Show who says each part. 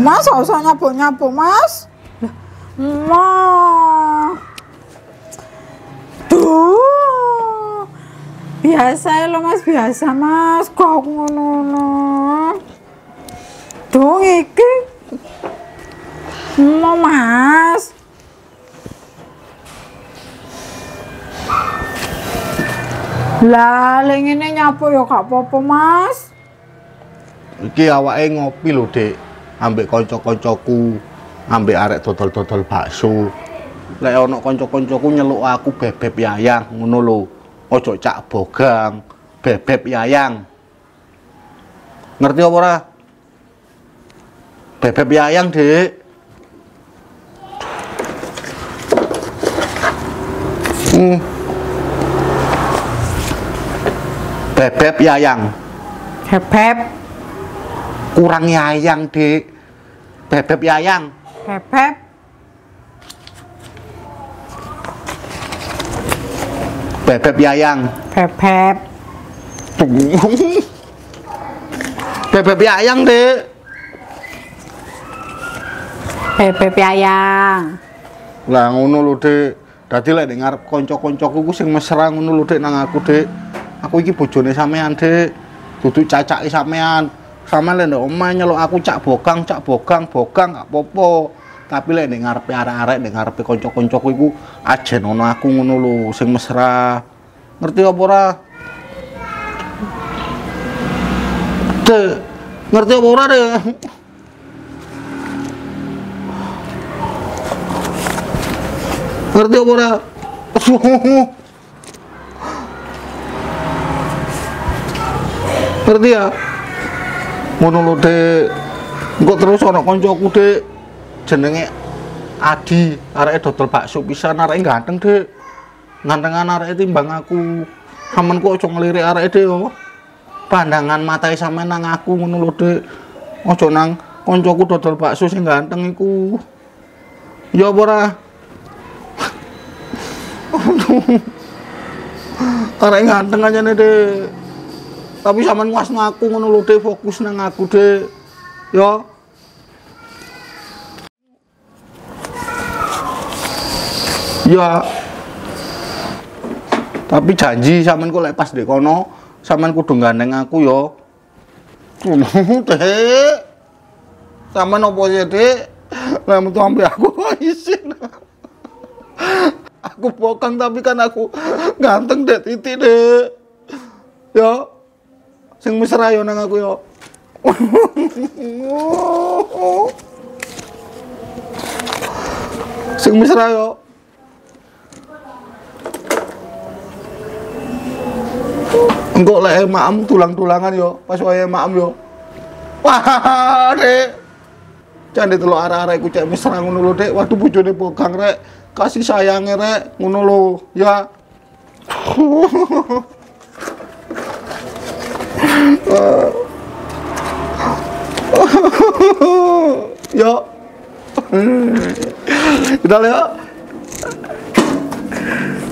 Speaker 1: Mas, gak usah nyabuk-nyabuk, Mas. Lah. Duh. Biasa ya lo, Mas, biasa, Mas. Kok ngono-ngono. Duh, iki. Mau, Mas. Lah, lek ngene nyapu ya gak apa-apa, Mas.
Speaker 2: Iki awake ngopi lho, Dik. Ambek kanca-kancaku, ambek arek dodol-dodol bakso. Lek ana kanca-kancaku nyeluk aku Bebeb Yayang, ngono lho. Ojo Cak Bogang, Bebeb Yayang. Ngerti apa ora? Bebeb Yayang, Dik. Bebeb Yayang.
Speaker 1: Bebeb.
Speaker 2: Kurang yayang, Dik. Bebeb Yayang.
Speaker 1: Bebeb.
Speaker 2: Bebeb Yayang.
Speaker 1: Bebeb.
Speaker 2: Bebeb Yayang, Dik.
Speaker 1: Bebeb Yayang.
Speaker 2: Lah ngono lho, Dik. Dadi lek ning ngarep kanca-kancaku ku sing mesra ngono lho, Dik, nang aku, Dik. Aku iki bojone sampean, Dik. Dudu cacake sampean. Sampeyan lek ndek omah nyeluk aku Cak Bogang, Bogang gak apa-apa. Tapi lek ning ngarepe arek-arek, ning ngarepe kanca-kancaku iku ajen ono aku ngono lho, sing mesra. Ngerti apa ora? Dik, ngerti apa ora, Dik? Ngerti apa ora? Ngerti ya? Ngono lho, Dik. Engko terus ana kancaku, Dik. Jenenge Adi, areke dodol bakso pisan, areke ganteng, Dik. Gantengan areke timbang aku. Sampeyan kok aja ngelirik areke, Dik, yo. Pandangan matae sampean nang aku ngono lho, Dik. Aja nang kancaku dodol bakso sing ganteng iku. Ya apa ora? Arek ganteng aja nih, Dek. Tapi sampean kuas nang aku ngono lho, Dek, fokus nang aku, Dek. Ya. Ya. Tapi janji sampean kok lek pas ndek kono, sampean kudu gandeng aku ya. Dek. Sampean opo sih, Dek? Lah metu ambek aku isin. Aku Bogang tapi kan aku ganteng, Dek, titik, Dek. Ya. Sing mesra yo nang aku yo. Sing mesra yo. Engko lek maem tulang-tulangan yo, pas wayahe maem yo. Wah, Dek. Jan delok arek-arek ku cek mesra ngono lho, Dek. Waduh bojone Bogang rek. Kasih sayange rek ngono lho, ya. Yo. Udah ya.